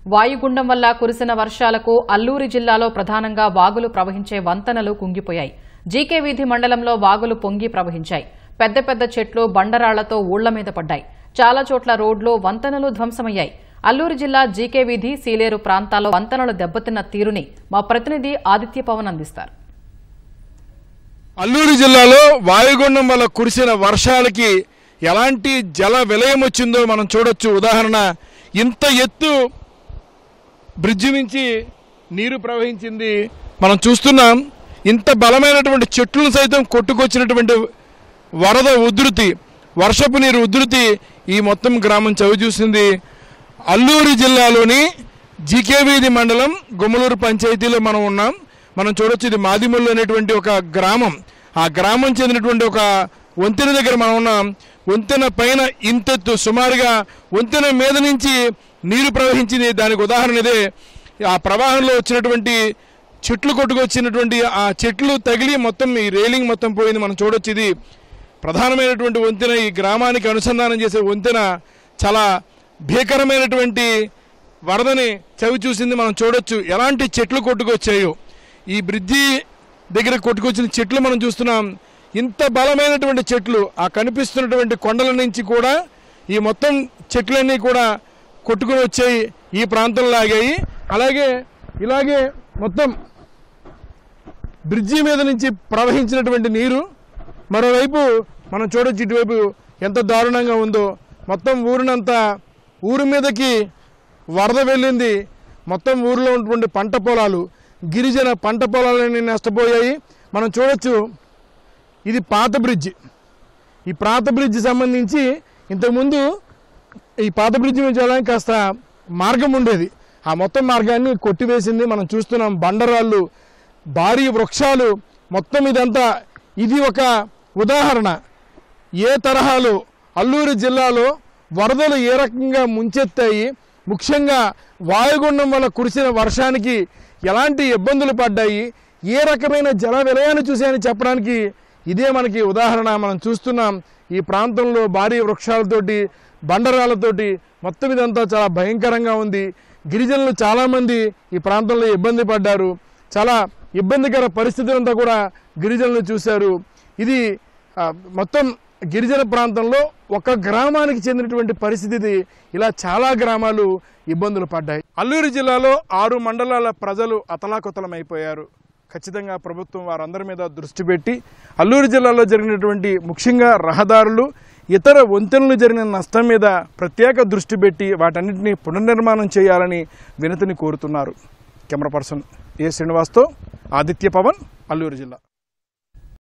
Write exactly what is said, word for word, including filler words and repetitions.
వాయుగుండం వల్ల కురిసిన వర్షాలకు అల్లూరి జిల్లాలో ప్రధానంగా వాగులు ప్రవహించే వంతెనలు కుంగిపోయాయి. జీకే వీధి మండలంలో వాగులు పొంగి ప్రవహించాయి. పెద్ద పెద్ద చెట్లు బండరాళ్లతో ఊళ్ల మీద పడ్డాయి. చాలా చోట్ల రోడ్లు వంతెనలు ధ్వంసమయ్యాయి. అల్లూరి జిల్లా జీకే వీధి సీలేరు ప్రాంతాల్లో వంతెనలు దెబ్బతిన్న తీరుని మా ప్రతినిధి ఆదిత్య పవన్ అందిస్తారు. అల్లూరి జిల్లాలో వాయుగుండం వల్ల కురిసిన వర్షాలకి ఎలాంటి జల విలయం వచ్చిందో మనం చూడొచ్చు. ఉదాహరణ, ఇంత ఎత్తు బ్రిడ్జి నుంచి నీరు ప్రవహించింది మనం చూస్తున్నాం. ఇంత బలమైనటువంటి చెట్లను సైతం కొట్టుకొచ్చినటువంటి వరద ఉధృతి, వర్షపు నీరు ఉధృతి ఈ మొత్తం గ్రామం చవి చూసింది. అల్లూరి జిల్లాలోని జీకే వీధి మండలం గుమ్మలూరు పంచాయతీలో మనం ఉన్నాం. మనం చూడొచ్చు, ఇది మాదిమల్లు అనేటువంటి ఒక గ్రామం. ఆ గ్రామం చెందినటువంటి ఒక వంతెన దగ్గర మనం ఉన్నాం. వంతెన పైన ఇంతెత్తు సుమారుగా వంతెన మీద నుంచి నీరు ప్రవహించింది. దానికి ఉదాహరణ ఇదే. ఆ ప్రవాహంలో వచ్చినటువంటి చెట్లు కొట్టుకొచ్చినటువంటి ఆ చెట్లు తగిలి మొత్తం ఈ రైలింగ్ మొత్తం పోయింది. మనం చూడొచ్చు, ఇది ప్రధానమైనటువంటి వంతెన. ఈ గ్రామానికి అనుసంధానం చేసే వంతెన చాలా భీకరమైనటువంటి వరదని చవి చూసింది. మనం చూడొచ్చు ఎలాంటి చెట్లు కొట్టుకొచ్చాయో. ఈ బ్రిడ్జి దగ్గర కొట్టుకొచ్చిన చెట్లు మనం చూస్తున్నాం. ఇంత బలమైనటువంటి చెట్లు ఆ కనిపిస్తున్నటువంటి కొండల నుంచి కూడా ఈ మొత్తం చెట్లన్నీ కూడా కొట్టుకుని వచ్చాయి, ఈ ప్రాంతంలో ఆగాయి. అలాగే ఇలాగే మొత్తం బ్రిడ్జి మీద నుంచి ప్రవహించినటువంటి నీరు మరోవైపు మనం చూడొచ్చు, ఇటువైపు ఎంత దారుణంగా ఉందో. మొత్తం ఊరినంతా ఊరి మీదకి వరద వెళ్ళింది. మొత్తం ఊరిలో ఉన్నటువంటి పంట పొలాలు, గిరిజన పంట పొలాలన్నీ నష్టపోయాయి. మనం చూడొచ్చు, ఇది పాత బ్రిడ్జి. ఈ పాత బ్రిడ్జి సంబంధించి ఇంతకుముందు ఈ పాత బ్రిడ్జి నుంచి వెళ్ళడానికి కాస్త మార్గం ఉండేది. ఆ మొత్తం మార్గాన్ని కొట్టివేసింది. మనం చూస్తున్నాం బండరాళ్ళు, భారీ వృక్షాలు, మొత్తం ఇదంతా. ఇది ఒక ఉదాహరణ. ఏ తరహాలో అల్లూరి జిల్లాలో వరదలు ఏ రకంగా ముంచెత్తాయి, ముఖ్యంగా వాయుగుండం వల్ల కురిసిన వర్షానికి ఎలాంటి ఇబ్బందులు పడ్డాయి, ఏ రకమైన జల విలయాన్ని చూసాయని చెప్పడానికి ఇదే మనకి ఉదాహరణ. మనం చూస్తున్నాం ఈ ప్రాంతంలో భారీ వృక్షాలతోటి, బండరాళ్లతోటి మొత్తం ఇదంతా చాలా భయంకరంగా ఉంది. గిరిజనులు చాలామంది ఈ ప్రాంతంలో ఇబ్బంది పడ్డారు. చాలా ఇబ్బందికర పరిస్థితులంతా కూడా గిరిజనులు చూశారు. ఇది మొత్తం గిరిజన ప్రాంతంలో ఒక గ్రామానికి చెందినటువంటి పరిస్థితి. ఇలా చాలా గ్రామాలు ఇబ్బందులు పడ్డాయి. అల్లూరి జిల్లాలో ఆరు మండలాల ప్రజలు అతలాకుతలమైపోయారు. ఖచ్చితంగా ప్రభుత్వం వారందరి మీద దృష్టి పెట్టి అల్లూరి జిల్లాలో జరిగినటువంటి ముఖ్యంగా రహదారులు, ఇతర వంతెనలు జరిగిన నష్టం మీద ప్రత్యేక దృష్టి పెట్టి వాటన్నింటినీ పునర్నిర్మాణం చేయాలని వినతిని కోరుతున్నారు. కెమెరా పర్సన్ ఏ శ్రీనివాస్తో ఆదిత్య పవన్, అల్లూరి జిల్లా.